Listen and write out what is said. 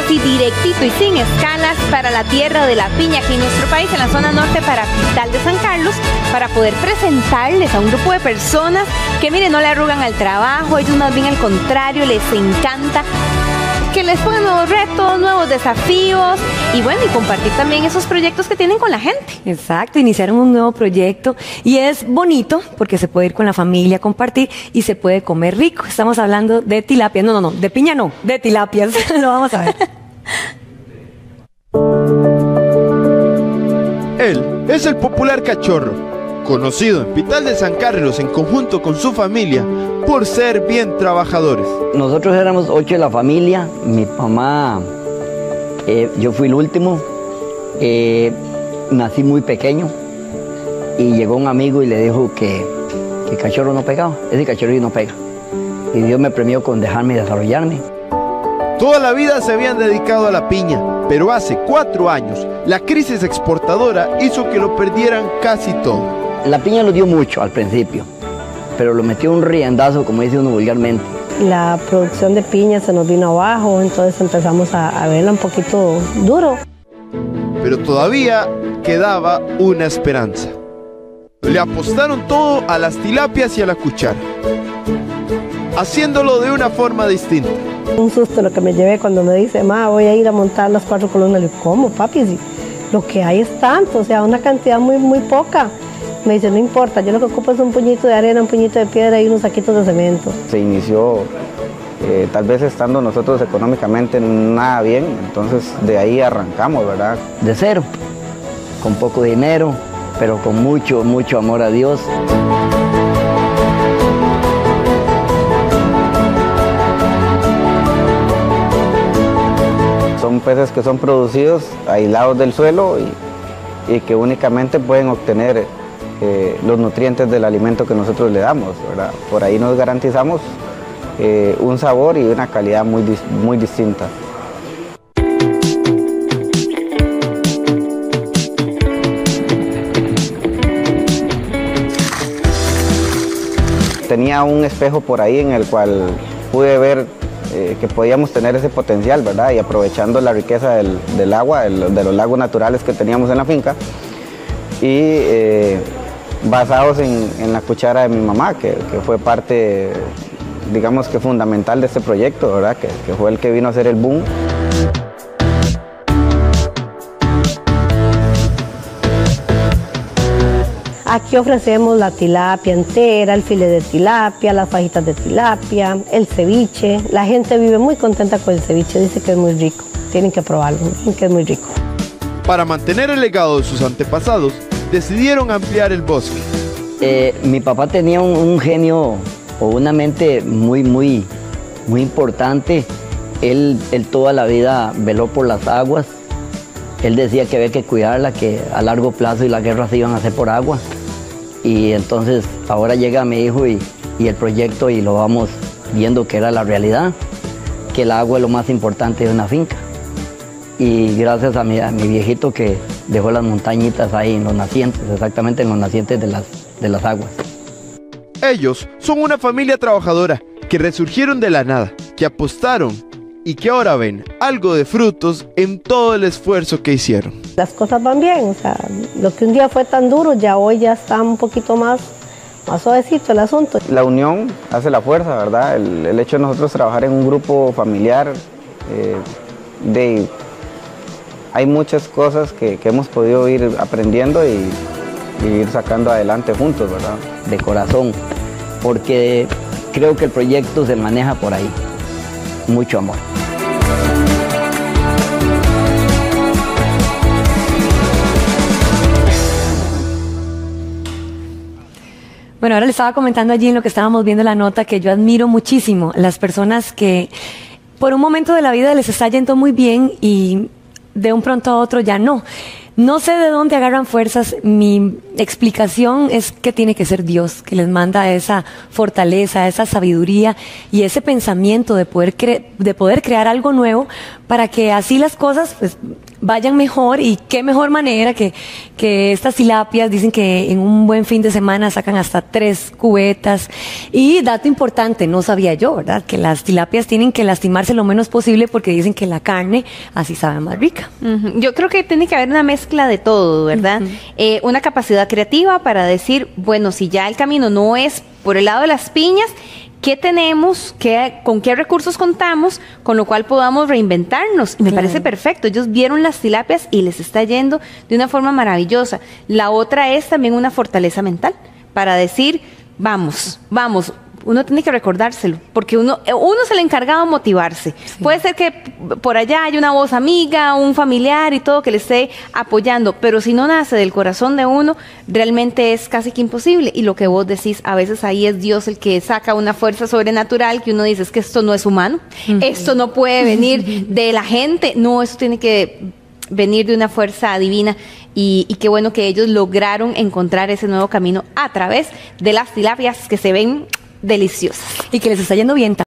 así directito y sin escalas para la tierra de la piña aquí en nuestro país, en la zona norte para Pital de San Carlos, para poder presentarles a un grupo de personas que, miren, no le arrugan al trabajo, ellos más bien al contrario, les encanta que les pongan nuevos retos, nuevos desafíos y bueno, y compartir también esos proyectos que tienen con la gente. Exacto, iniciaron un nuevo proyecto y es bonito porque se puede ir con la familia a compartir y se puede comer rico. Estamos hablando de tilapia, no, de piña no, de tilapias, lo vamos a ver. Él es el popular Cachorro, conocido en Pital de San Carlos en conjunto con su familia por ser bien trabajadores. Nosotros éramos 8 de la familia, mi mamá, yo fui el último, nací muy pequeño y llegó un amigo y le dijo que Cachorro no pegaba, ese cachorro no pega. Y Dios me premió con dejarme desarrollarme. Toda la vida se habían dedicado a la piña, pero hace 4 años la crisis exportadora hizo que lo perdieran casi todo. La piña lo dio mucho al principio, pero lo metió un riendazo, como dice uno vulgarmente. La producción de piña se nos vino abajo, entonces empezamos a verla un poquito duro. Pero todavía quedaba una esperanza. Le apostaron todo a las tilapias y a la cuchara, haciéndolo de una forma distinta. Un susto lo que me llevé cuando me dice, ma, voy a ir a montar las 4 columnas. Le digo, ¿cómo, papi? Si lo que hay es tanto, o sea, una cantidad muy poca. Me dice, no importa, yo lo que ocupo es un puñito de arena, un puñito de piedra y unos saquitos de cemento. Se inició tal vez estando nosotros económicamente nada bien, entonces de ahí arrancamos, ¿verdad? De cero, con poco dinero, pero con mucho amor a Dios. Son peces que son producidos aislados del suelo y que únicamente pueden obtener los nutrientes del alimento que nosotros le damos, ¿verdad? Por ahí nos garantizamos un sabor y una calidad muy distinta. Tenía un espejo por ahí en el cual pude ver que podíamos tener ese potencial, ¿verdad? Y aprovechando la riqueza del agua, de los lagos naturales que teníamos en la finca, y basados en la cuchara de mi mamá, que fue parte, digamos que fundamental de este proyecto, ¿verdad? Que fue el que vino a hacer el boom. Aquí ofrecemos la tilapia entera, el filete de tilapia, las fajitas de tilapia, el ceviche. La gente vive muy contenta con el ceviche, dice que es muy rico. Tienen que probarlo, dicen que es muy rico. Para mantener el legado de sus antepasados, decidieron ampliar el bosque. Mi papá tenía un genio o una mente muy importante. Él toda la vida veló por las aguas. Él decía que había que cuidarla, que a largo plazo y las guerras se iban a hacer por agua. Y entonces ahora llega mi hijo y el proyecto y lo vamos viendo que era la realidad, que el agua es lo más importante de una finca. Y gracias a mi viejito que dejó las montañitas ahí en los nacientes, exactamente en los nacientes de las aguas. Ellos son una familia trabajadora que resurgieron de la nada, que apostaron y que ahora ven algo de frutos en todo el esfuerzo que hicieron. Las cosas van bien, o sea, lo que un día fue tan duro, ya hoy ya está un poquito más suavecito el asunto. La unión hace la fuerza, ¿verdad? El hecho de nosotros trabajar en un grupo familiar, hay muchas cosas que hemos podido ir aprendiendo y ir sacando adelante juntos, ¿verdad? De corazón, porque creo que el proyecto se maneja por ahí. Mucho amor. Bueno, ahora le estaba comentando allí en lo que estábamos viendo la nota que yo admiro muchísimo las personas que por un momento de la vida les está yendo muy bien y de un pronto a otro ya no. No sé de dónde agarran fuerzas. Mi explicación es que tiene que ser Dios, que les manda esa fortaleza, esa sabiduría y ese pensamiento de poder crear algo nuevo para que así las cosas pues vayan mejor, y qué mejor manera que estas tilapias, dicen que en un buen fin de semana sacan hasta 3 cubetas. Y dato importante, no sabía yo, ¿verdad? Que las tilapias tienen que lastimarse lo menos posible porque dicen que la carne así sabe más rica. Yo creo que tiene que haber una mezcla de todo, ¿verdad? Una capacidad creativa para decir, bueno, si ya el camino no es por el lado de las piñas, ¿qué tenemos? ¿Con qué recursos contamos? Con lo cual podamos reinventarnos. Y me parece perfecto. Ellos vieron las tilapias y les está yendo de una forma maravillosa. La otra es también una fortaleza mental para decir, vamos. Uno tiene que recordárselo, porque uno es el encargado de motivarse. Sí. Puede ser que por allá haya una voz amiga, un familiar y todo que le esté apoyando, pero si no nace del corazón de uno, realmente es casi que imposible. Y lo que vos decís, a veces ahí es Dios el que saca una fuerza sobrenatural que uno dice, es que esto no es humano, esto no puede venir de la gente, no, eso tiene que venir de una fuerza divina. Y qué bueno que ellos lograron encontrar ese nuevo camino a través de las tilapias que se ven deliciosas. Y que les está yendo bien.